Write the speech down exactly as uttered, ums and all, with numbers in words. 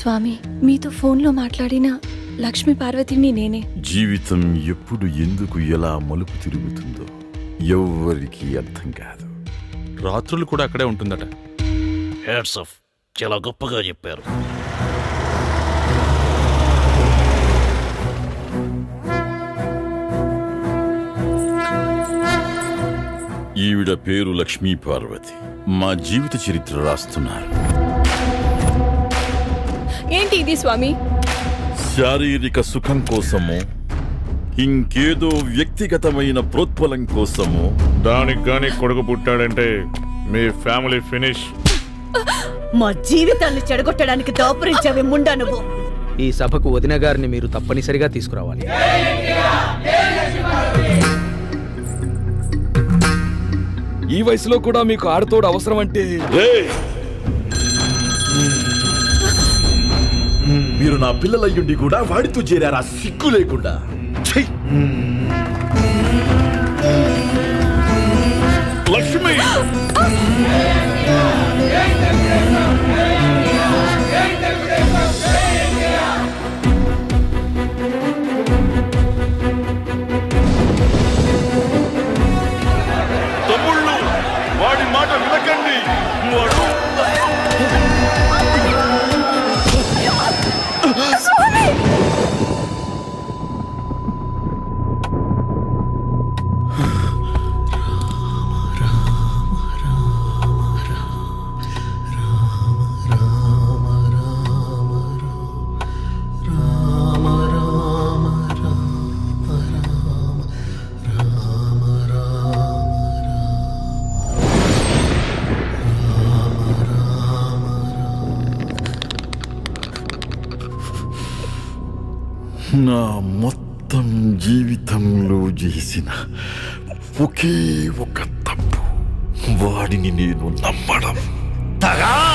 స్వామి, మీతో ఫోన్లో మాట్లాడిన లక్ష్మి పార్వతిని నేనే. జీవితం ఎప్పుడు ఎందుకు ఎలా మలుపు తిరుగుతుందో ఎవ్వరికి అర్థం కాదు. రాత్రులు కూడా అక్కడే ఉంటుందట. హ్యాట్స్ ఆఫ్, చాలా గొప్పగా చెప్పారు. ఈవిడ పేరు లక్ష్మీ పార్వతి. మా జీవిత చరిత్ర రాస్తున్నారు. ఏంటి ఇది స్వామి? శారీరక సుఖం కోసము, ఇంకేదో వ్యక్తిగతమైన ప్రోత్పలం కోసము దానికి గాని కొడుకు పుట్టాడంటే మీ ఫ్యామిలీ ఫినిష్. మా జీవితాన్ని చెడగొట్టడానికి దాపురించావే ముండా నువ్వు. ఈ సభకు వదిన గారిని మీరు తప్పనిసరిగా తీసుకురావాలి. ఈ వయసులో కూడా మీకు ఆడతోడు అవసరం అంటే? మీరు నా పిల్లలయ్యుండి కూడా వాడితో చేరారా సిగ్గు లేకుండా? లక్ష్మి, తమ్ముళ్ళు వాడి మాట వినకండి. వాడు నా మొత్తం జీవితంలో చేసిన ఒకే ఒక తప్పు, వాడిని నేను నమ్మడం. తగా